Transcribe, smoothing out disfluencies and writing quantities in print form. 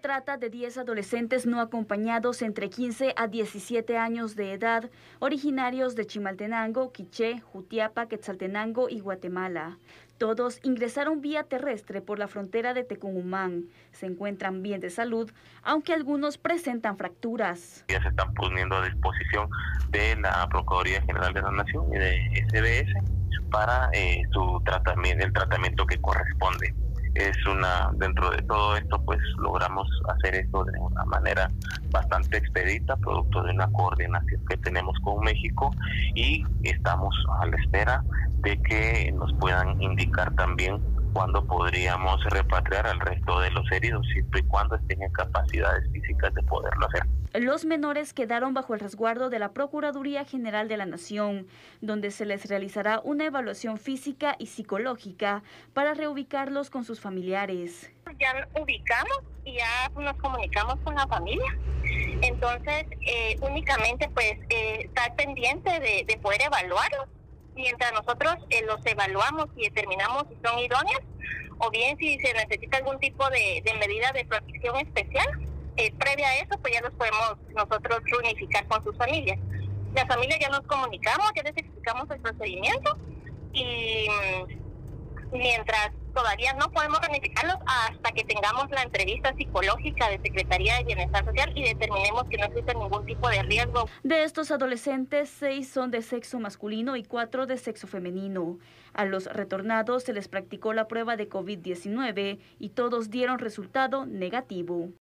trata de 10 adolescentes no acompañados entre 15 a 17 años de edad, originarios de Chimaltenango, Quiché, Jutiapa, Quetzaltenango y Guatemala. Todos ingresaron vía terrestre por la frontera de Tecumumán. Se encuentran bien de salud, aunque algunos presentan fracturas. Ya se están poniendo a disposición de la Procuraduría General de la Nación y de SBS para su tratamiento, el tratamiento que corresponde. Dentro de todo esto, pues logramos hacer esto de una manera bastante expedita, producto de una coordinación que tenemos con México, y estamos a la espera de que nos puedan indicar también cuándo podríamos repatriar al resto de los heridos, siempre y cuando estén en capacidades físicas de poderlo hacer. Los menores quedaron bajo el resguardo de la Procuraduría General de la Nación, donde se les realizará una evaluación física y psicológica para reubicarlos con sus familiares. Ya ubicamos y ya nos comunicamos con la familia. Entonces, únicamente pues estar pendiente de poder evaluarlos. Mientras nosotros los evaluamos y determinamos si son idóneos, o bien si se necesita algún tipo de medida de protección especial, previa a eso, pues ya los podemos nosotros reunificar con sus familias. Las familias ya nos comunicamos, ya les explicamos el procedimiento, y mientras todavía no podemos reunificarlos hasta que tengamos la entrevista psicológica de Secretaría de Bienestar Social y determinemos que no existe ningún tipo de riesgo. De estos adolescentes, 6 son de sexo masculino y 4 de sexo femenino. A los retornados se les practicó la prueba de COVID-19 y todos dieron resultado negativo.